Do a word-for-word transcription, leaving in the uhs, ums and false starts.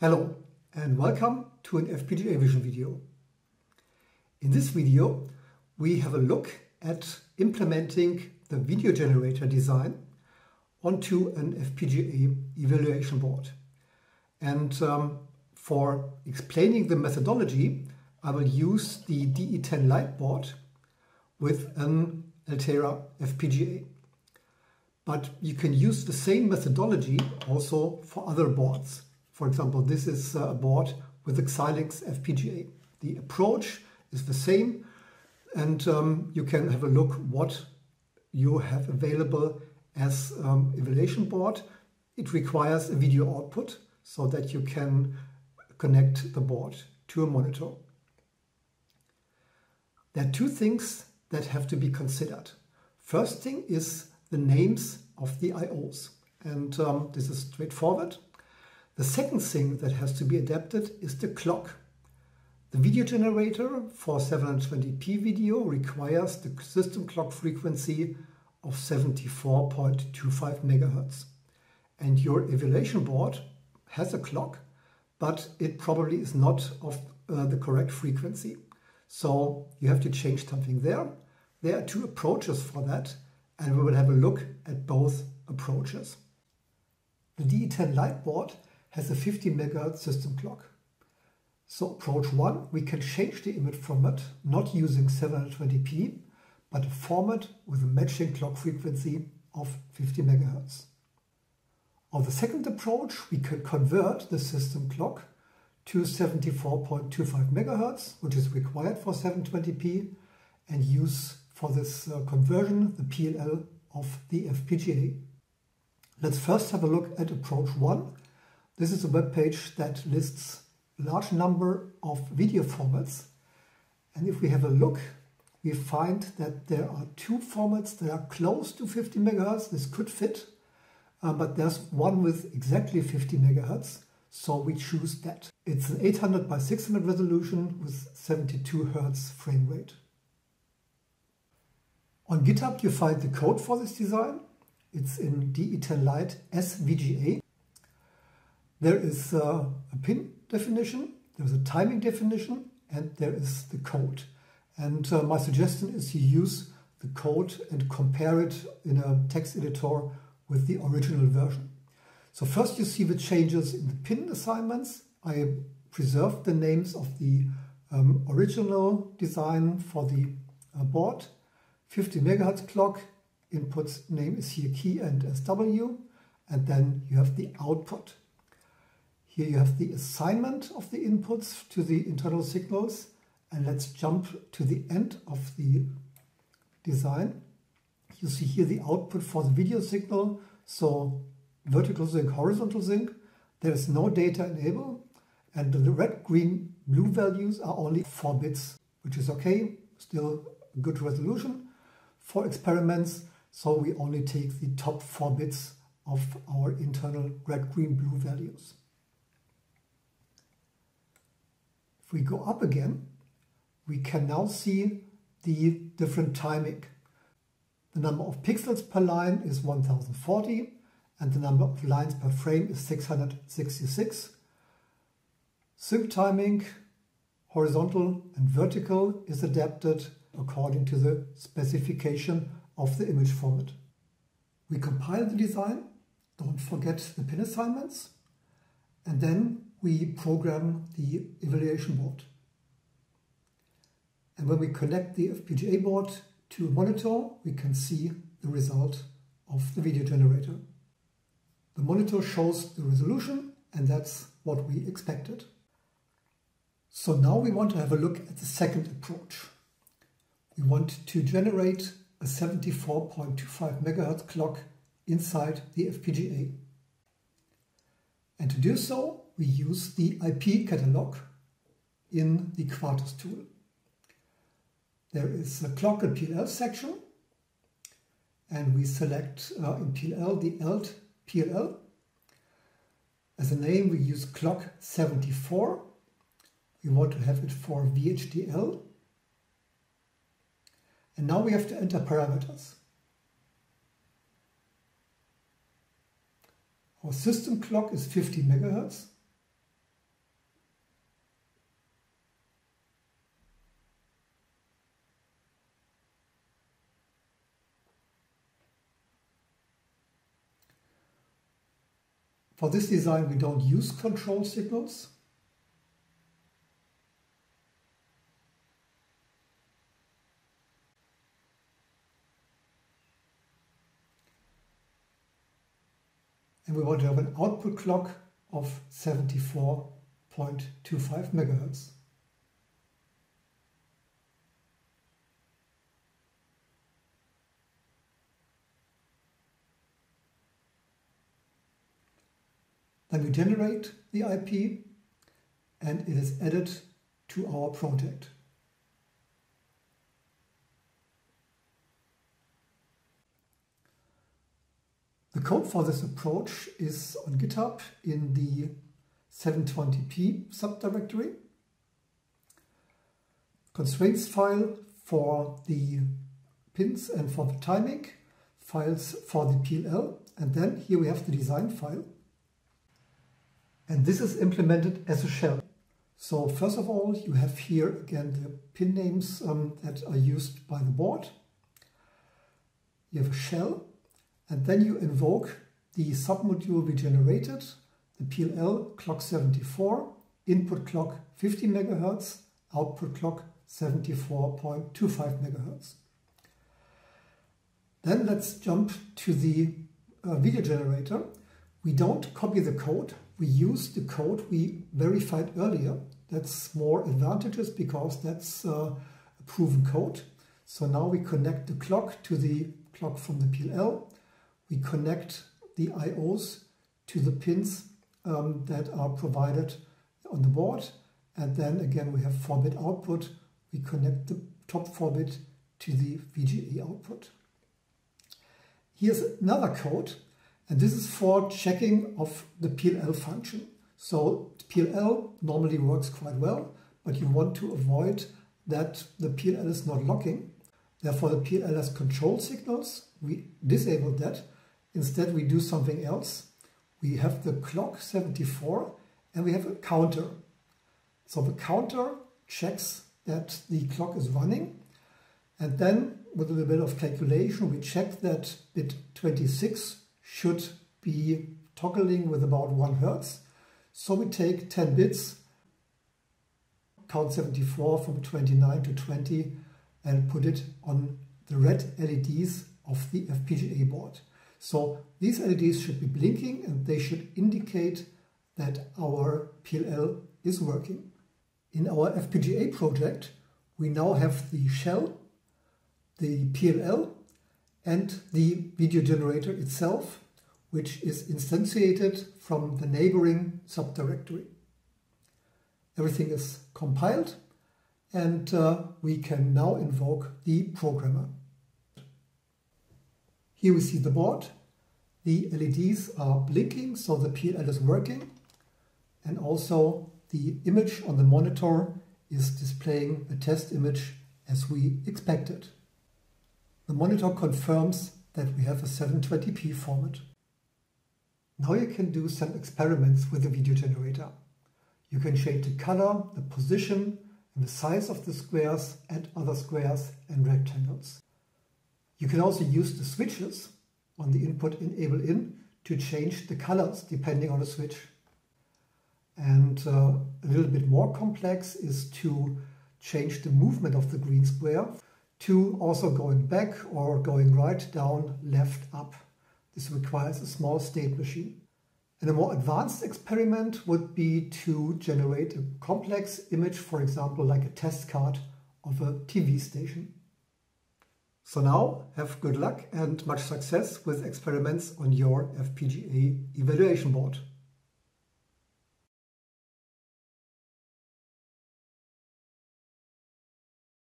Hello and welcome to an F P G A Vision video. In this video we have a look at implementing the video generator design onto an F P G A evaluation board. And um, for explaining the methodology, I will use the D E ten Lite board with an Altera F P G A. But you can use the same methodology also for other boards. For example, this is a board with a Xilinx F P G A. The approach is the same, and um, you can have a look what you have available as um, evaluation board. It requires a video output so that you can connect the board to a monitor. There are two things that have to be considered. First thing is the names of the I Os, and um, this is straightforward. The second thing that has to be adapted is the clock. The video generator for seven twenty p video requires the system clock frequency of seventy-four point two five megahertz. And your evaluation board has a clock, but it probably is not of uh, the correct frequency. So you have to change something there. There are two approaches for that, and we will have a look at both approaches. The D E ten Lite board has a fifty megahertz system clock. So approach one, we can change the image format not using seven twenty p, but a format with a matching clock frequency of fifty megahertz. On the second approach, we can convert the system clock to seventy-four point two five megahertz, which is required for seven twenty p, and use for this uh, conversion the P L L of the F P G A. Let's first have a look at approach one. This is a web page that lists a large number of video formats, and if we have a look, we find that there are two formats that are close to fifty megahertz. This could fit, uh, but there's one with exactly fifty megahertz, so we choose that. It's an eight hundred by six hundred resolution with seventy-two hertz frame rate. On GitHub you find the code for this design. It's in D E ten Lite S V G A. There is uh, a pin definition, there's a timing definition, and there is the code. And uh, my suggestion is you use the code and compare it in a text editor with the original version. So first you see the changes in the pin assignments. I preserved the names of the um, original design for the uh, board. fifty megahertz clock, input name is here key and S W, and then you have the output. Here you have the assignment of the inputs to the internal signals, and let's jump to the end of the design. You see here the output for the video signal, so vertical sync, horizontal sync. There is no data enabled, and the red, green, blue values are only four bits, which is okay, still good resolution for experiments, so we only take the top four bits of our internal red, green, blue values. If we go up again, we can now see the different timing. The number of pixels per line is one thousand forty, and the number of lines per frame is six hundred sixty-six. Sync timing, horizontal and vertical, is adapted according to the specification of the image format. We compile the design, don't forget the pin assignments, and then we program the evaluation board. And when we connect the F P G A board to a monitor, we can see the result of the video generator. The monitor shows the resolution, and that's what we expected. So now we want to have a look at the second approach. We want to generate a seventy-four point two five megahertz clock inside the F P G A. And to do so, we use the I P catalog in the Quartus tool. There is a clock and P L L section, and we select uh, in P L L the alt P L L. As a name we use clock seventy-four. We want to have it for V H D L. And now we have to enter parameters. Our system clock is fifty megahertz. For this design we don't use control signals. And we want to have an output clock of seventy-four point two five megahertz. Then we generate the I P and it is added to our project. The code for this approach is on GitHub in the seven twenty p subdirectory. Constraints file for the pins and for the timing, files for the P L L, and then here we have the design file. And this is implemented as a shell. So first of all, you have here again the pin names um, that are used by the board. You have a shell, and then you invoke the submodule we generated, the P L L clock seventy-four, input clock fifty megahertz, output clock seventy-four point two five megahertz. Then let's jump to the uh, video generator. We don't copy the code. We use the code we verified earlier. That's more advantageous because that's uh, a proven code. So now we connect the clock to the clock from the P L L. We connect the I Os to the pins um, that are provided on the board. And then again, we have four bit output. We connect the top four bit to the V G A output. Here's another code. And this is for checking of the P L L function. So P L L normally works quite well, but you want to avoid that the P L L is not locking. Therefore, the P L L has control signals. We disable that. Instead, we do something else. We have the clock seventy-four and we have a counter. So the counter checks that the clock is running. And then with a little bit of calculation, we check that bit twenty-six should be toggling with about one hertz. So we take ten bits, count seventy-four from twenty-nine to twenty and put it on the red L E Ds of the F P G A board. So these L E Ds should be blinking and they should indicate that our P L L is working. In our F P G A project, we now have the shell, the P L L, and the video generator itself, which is instantiated from the neighboring subdirectory. Everything is compiled and uh, we can now invoke the programmer. Here we see the board. The L E Ds are blinking, so the P L L is working. And also the image on the monitor is displaying a test image as we expected. The monitor confirms that we have a seven twenty p format. Now you can do some experiments with the video generator. You can change the color, the position, and the size of the squares and other squares and rectangles. You can also use the switches on the input enable in to change the colors depending on the switch. And uh, a little bit more complex is to change the movement of the green square to also going back or going right, down, left, up. This requires a small state machine. And a more advanced experiment would be to generate a complex image, for example, like a test card of a T V station. So now, have good luck and much success with experiments on your F P G A evaluation board.